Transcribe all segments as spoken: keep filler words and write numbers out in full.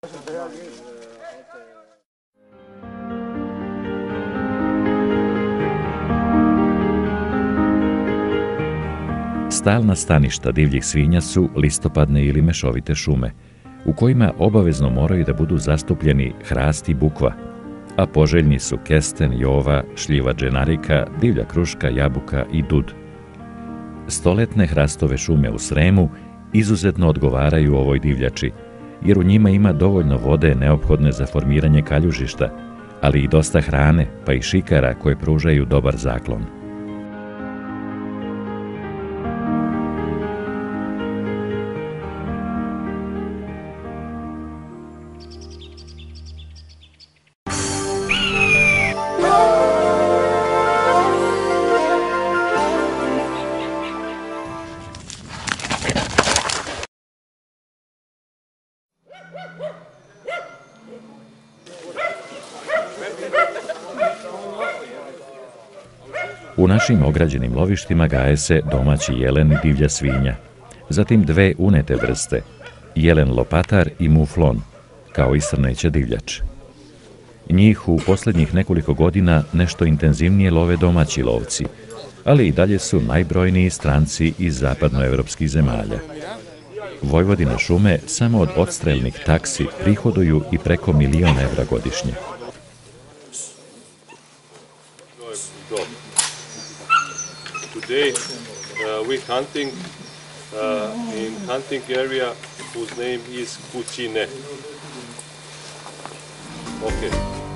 Stalna staništa divljih svinja su listopadne ili mešovite šume, u kojima obavezno moraju da budu zastupljeni hrast i bukva, a poželjni su kesten, jova, šljiva dženarika, divlja kruška, jabuka i dud. Stoletne hrastove šume u Sremu izuzetno odgovaraju ovoj divljači, jer u njima ima dovoljno vode neophodne za formiranje kaljužišta, ali i dosta hrane, pa i šikara koje pružaju dobar zaklon. U našim ograđenim lovištima gaje se domaći jelen i divlja svinja, zatim dve unete vrste, jelen lopatar i muflon, kao i srneća divljač. Njih u posljednjih nekoliko godina nešto intenzivnije love domaći lovci, ali i dalje su najbrojniji stranci iz zapadnoevropskih zemalja. Vojvodine šume samo od odstrelnih taksi prihoduju i preko milion evra godišnje. Today uh, we hunting uh, in hunting area whose name is Kućine. Okay.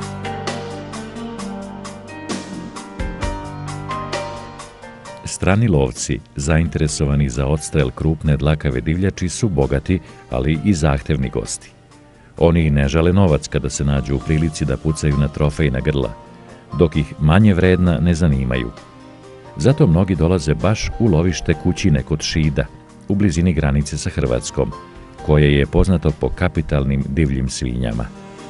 Strani lovci, zainteresovani za odstrel krupne dlakave divljači, su bogati, ali i zahtevni gosti. Oni ne žale novac kada se nađu u prilici da pucaju na trofejna grla, dok ih manje vredna ne zanimaju. Zato mnogi dolaze baš u lovište Kućine kod Šida, u blizini granice sa Hrvatskom, koje je poznato po kapitalnim divljim svinjama.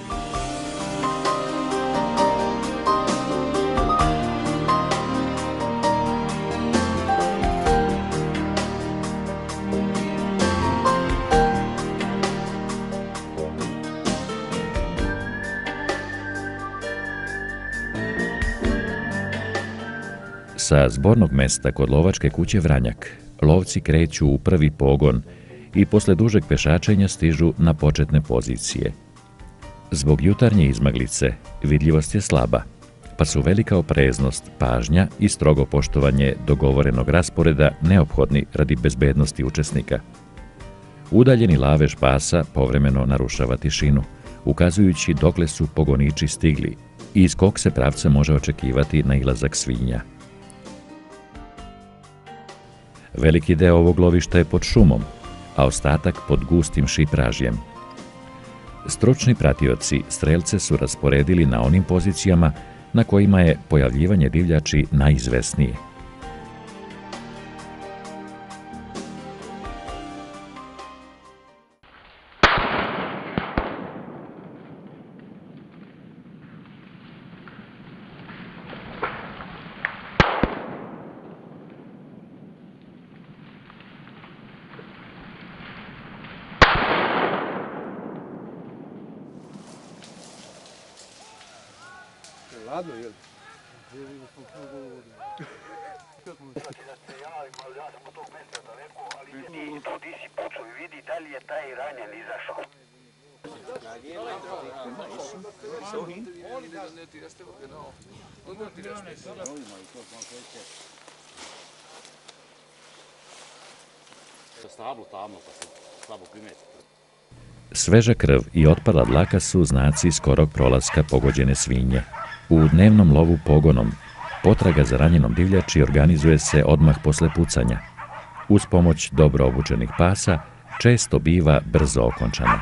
Sa zbornog mesta kod lovačke kuće Vranjak, lovci kreću u prvi pogon i posle dužeg pešačenja stižu na početne pozicije. Zbog jutarnje izmaglice vidljivost je slaba, pa su velika opreznost, pažnja i strogo poštovanje dogovorenog rasporeda neophodni radi bezbednosti učesnika. Udaljeni lavež pasa povremeno narušava tišinu, ukazujući dokle su pogoniči stigli i iz kog se pravca može očekivati nailazak svinja. Veliki deo ovog lovišta je pod šumom, a ostatak pod gustim šipražjem. Stručni pratioci strelce su rasporedili na onim pozicijama na kojima je pojavljivanje divljači najizvesnije. Ladno, jel? Ti si pucao i vidi da li je taj ranjen izašao. Sveža krv i otpala dlaka su znaci skorog prolaska pogođene svinje. U dnevnom lovu pogonom potraga za ranjenom divljači organizuje se odmah posle pucanja. Uz pomoć dobro obučenih pasa često biva brzo okončana.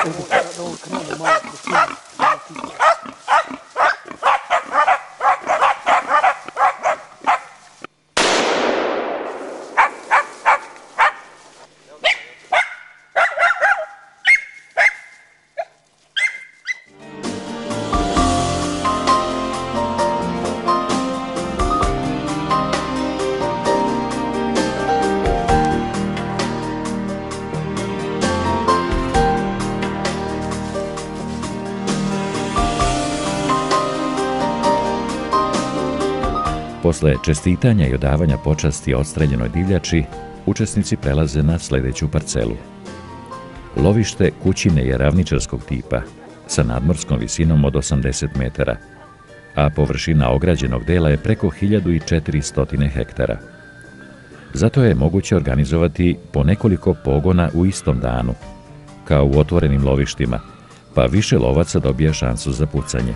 Posle čestitanja i odavanja počasti odstreljenoj divljači, učesnici prelaze na sljedeću parcelu. Lovište kućine je ravničarskog tipa, sa nadmorskom visinom od osamdeset metara, a površina ograđenog dela je preko hiljadu četiristo hektara. Zato je moguće organizovati po nekoliko pogona u istom danu, kao u otvorenim lovištima, pa više lovaca dobija šansu za pucanje.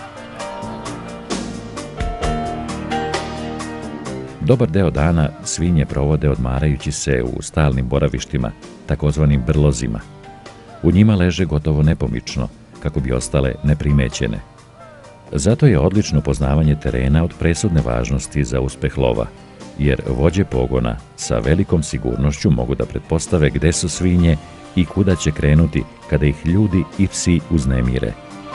Dobar deo dana svinje provode odmarajući se u stalnim boravištima, takozvanim brlozima. U njima leže gotovo nepomično, kako bi ostale neprimećene. Zato je odlično poznavanje terena od presudne važnosti za uspeh lova, jer vođe pogona sa velikom sigurnošću mogu da pretpostave gde su svinje i kuda će krenuti kada ih ljudi i psi uznemire.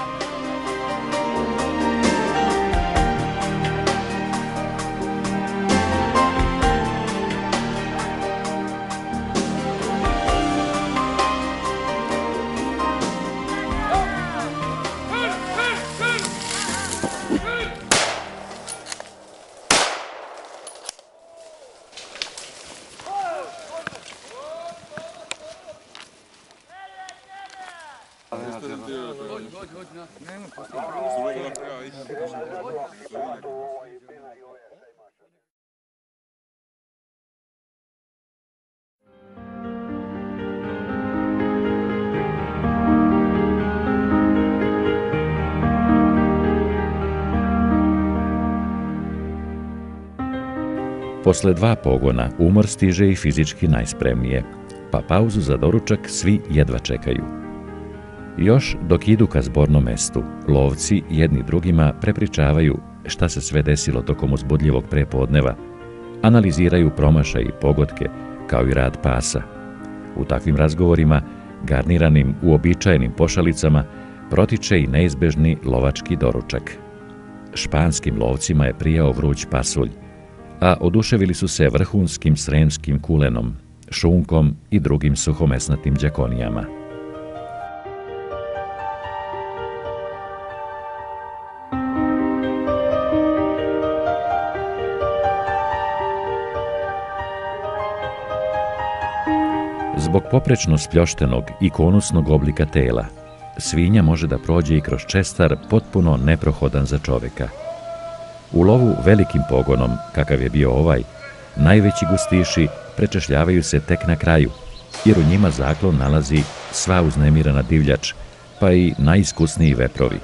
Posle dva pogona umor stiže i fizički najspremnije, pa pauzu za doručak svi jedva čekaju. Još dok idu ka zbornom mestu, lovci jedni drugima prepričavaju šta se sve desilo tokom uzbudljivog prepodneva, analiziraju promašaje i pogodke, kao i rad pasa. U takvim razgovorima, garniranim uobičajenim pošalicama, protiče i neizbežni lovački doručak. Španskim lovcima je prijao vruć pasulj, a oduševili su se vrhunskim sremskim kulenom, šunkom i drugim suhomesnatim đakonijama. Zbog poprečno spljoštenog i konusnog oblika tela, svinja može da prođe i kroz čestar potpuno neprohodan za čoveka. U lovu velikim pogonom, kakav je bio ovaj, najveći gustiši prečešljavaju se tek na kraju, jer u njima zaklon nalazi sva uznemirana divljač, pa i najiskusniji veprovi.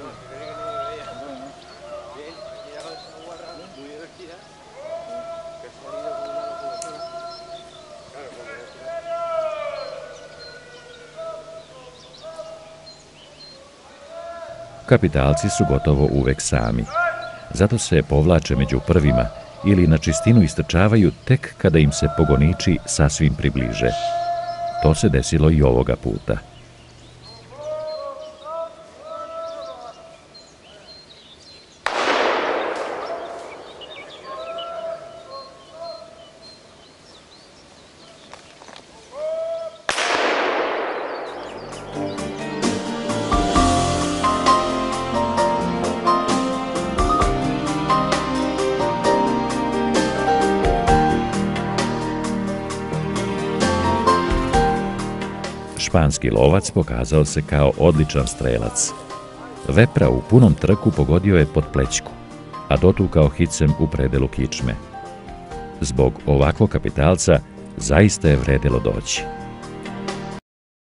Kapitalci su gotovo uvek sami. Zato se povlače među prvima ili na čistinu istrčavaju tek kada im se pogoniči sasvim približe. To se desilo i ovoga puta. Španski lovac pokazao se kao odličan strelac. Vepra u punom trku pogodio je pod plećku, a dotukao hicem u predelu kičme. Zbog ovakvog kapitalca zaista je vredelo doći.